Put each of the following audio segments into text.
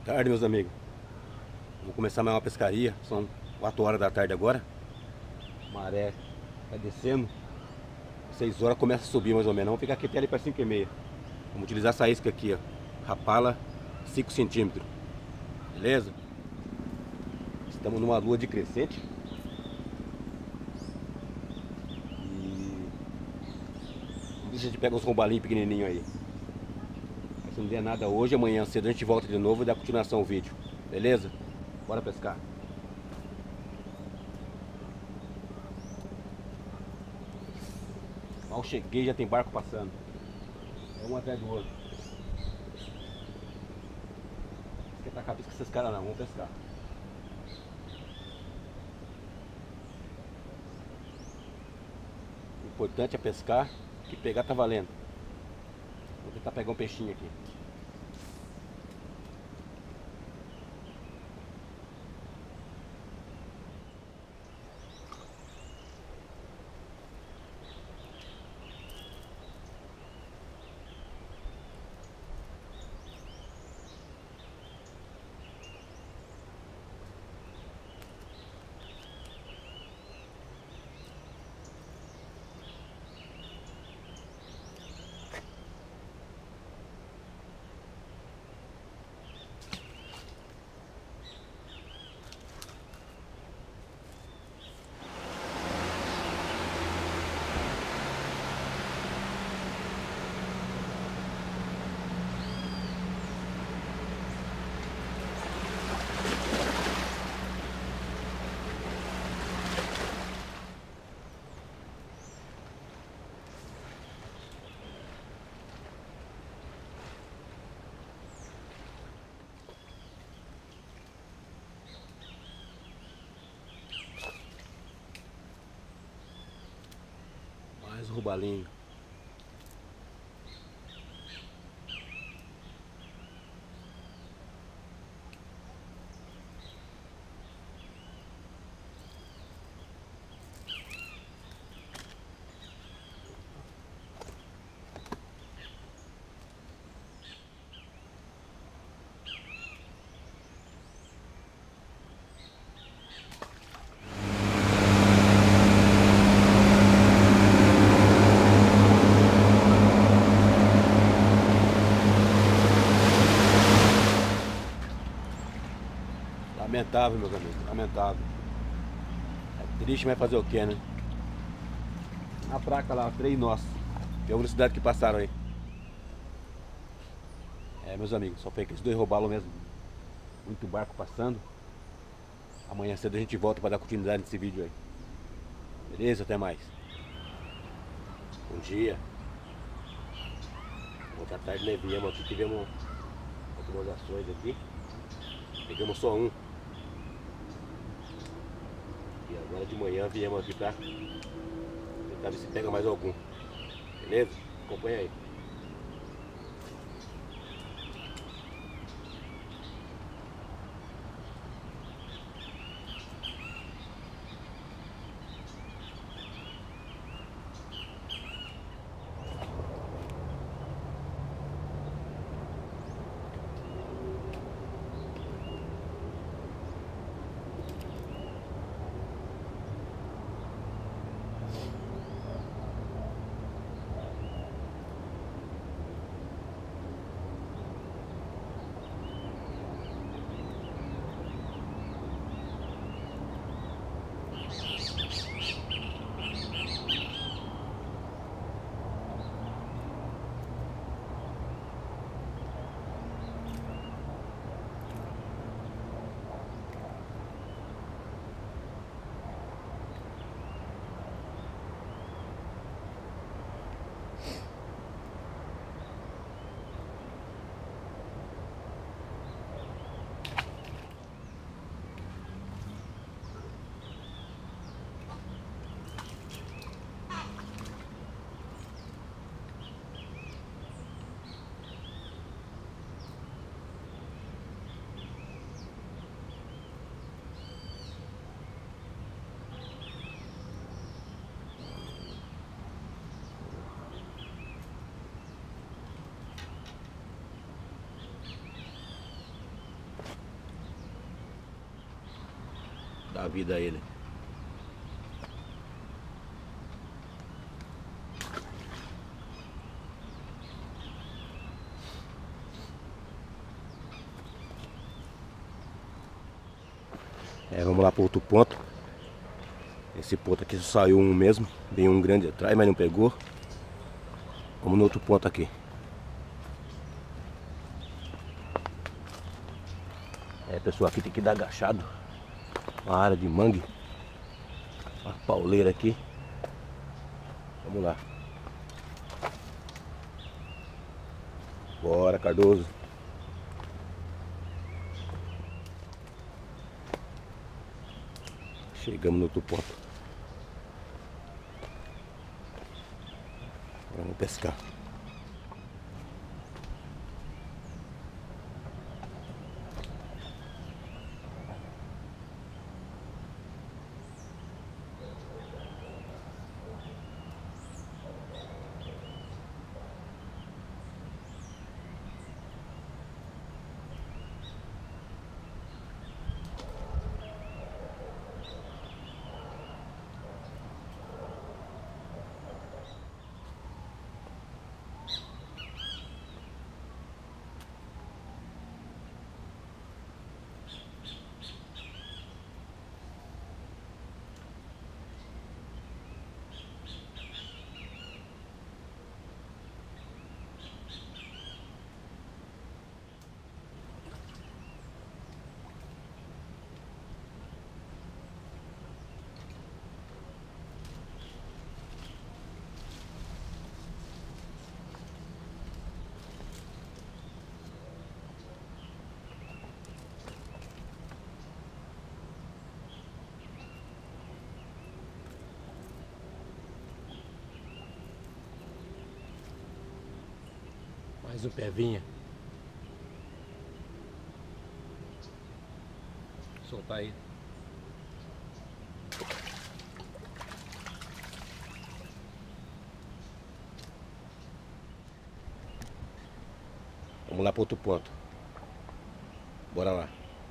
Tarde, meus amigos. Vou começar mais uma pescaria. São 4 horas da tarde agora. Maré tá descendo. 6 horas começa a subir mais ou menos. Vamos ficar aqui até ali para 5h30. Vamos utilizar essa isca aqui, ó. Rapala 5 centímetros. Beleza? Estamos numa lua de crescente. E vamos ver se a gente pega uns rombalinhos pequenininhos aí. Se não der nada hoje, amanhã cedo a gente volta de novo e dá continuação ao vídeo. Beleza? Bora pescar. Mal cheguei, já tem barco passando. É um atrás do outro. Não quer tacar pisca com esses caras não, vamos pescar. O importante é pescar, que pegar tá valendo. Vou tentar pegar um peixinho aqui. Mais um robalinho. Lamentável, meus amigos, lamentável. É triste, mas fazer o que, né? A placa lá, 3 nós. Tem a velocidade que passaram aí. É, meus amigos, só foi aqueles 2 robalos mesmo. Muito barco passando. Amanhã cedo a gente volta para dar continuidade nesse vídeo aí. Beleza? Até mais. Bom dia. Ontem à tarde nós viemos aqui, tivemos algumas ações aqui. Pegamos só um. E agora de manhã viemos aqui pra tentar ver se pega mais algum. Beleza? Acompanha aí. dar vida a ele. Vamos lá para outro ponto. Esse ponto aqui só saiu um mesmo. Veio um grande atrás, mas não pegou. Vamos no outro ponto aqui. Pessoal, aqui tem que dar agachado. Uma área de mangue. Uma pauleira aqui. Vamos lá. Bora, Cardoso. Chegamos no outro ponto. Vamos pescar. Mais um pevinha. Soltar aí. Vamos lá para outro ponto. Bora lá.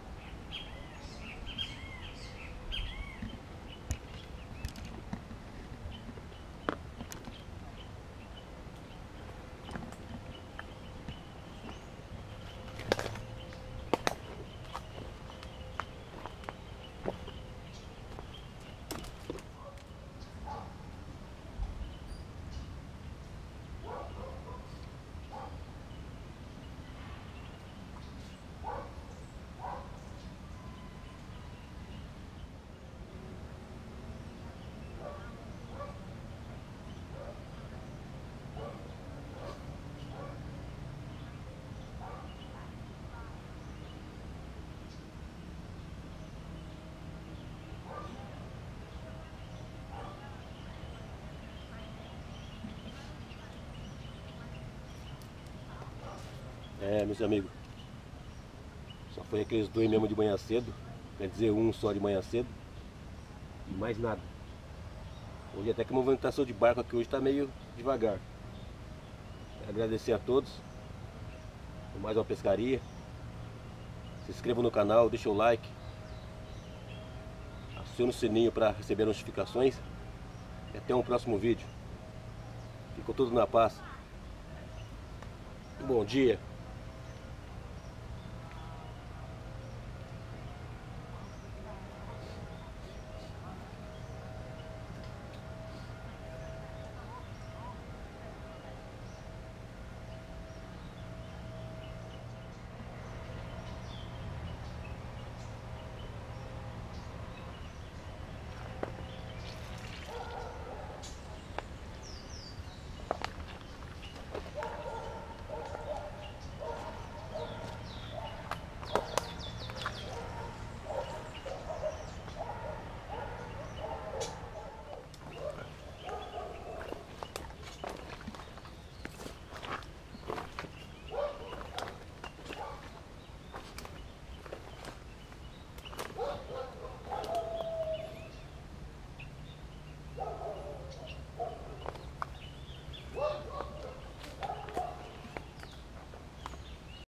Meus amigos, só foi aqueles dois mesmo de manhã cedo, quer dizer, um só de manhã cedo e mais nada. Hoje até que a movimentação de barco aqui hoje está meio devagar. Quero agradecer a todos por mais uma pescaria. Se inscreva no canal, deixa o like, acione o sininho para receber notificações e até um próximo vídeo. Ficam todos na paz. Bom dia.